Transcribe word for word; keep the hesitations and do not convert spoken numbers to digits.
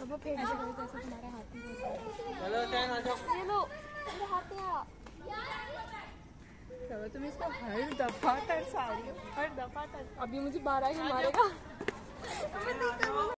अब वो फेंक दे जैसे तुम्हारा हाथी चलो चैन आ जाओ। ये लो मेरा हाथी आया। चलो तुम इसको हर दफा तरसा रही हो, हर दफा तरस। अभी मुझे बारह ही मारेगा।